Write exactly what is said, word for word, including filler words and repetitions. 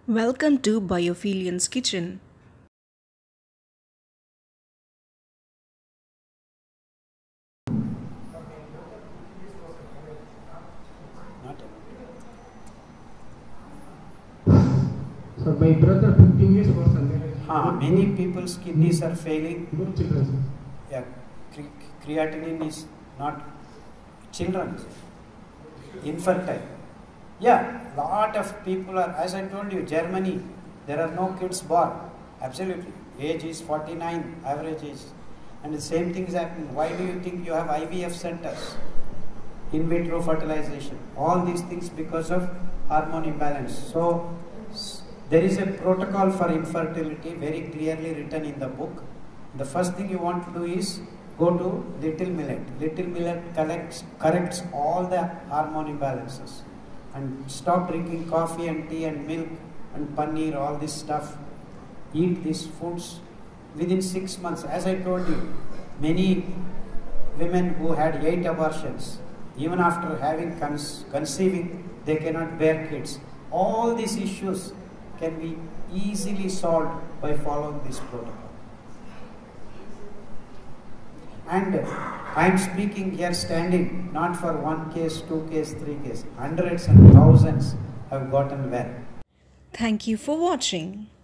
Welcome to Biophilian's Kitchen. So my brother fifteen years was under. Ah, many people's kidneys are failing. No children. Yeah, cre- creatinine is not children, infertile. Yeah, lot of people are, as I told you, Germany, there are no kids born. Absolutely. Age is forty-nine, average age. And the same thing is happening. Why do you think you have I V F centers? In vitro fertilization. All these things because of hormone imbalance. So, s- there is a protocol for infertility very clearly written in the book. The first thing you want to do is go to Little Millet. Little Millet collects, corrects all the hormone imbalances. And stop drinking coffee and tea and milk and paneer, all this stuff. Eat these foods within six months. As I told you, many women who had eight abortions, even after having con- conceiving, they cannot bear kids. All these issues can be easily solved by following this protocol. And I am speaking here standing not for one case, two case, three case. Hundreds and thousands have gotten well. Thank you for watching.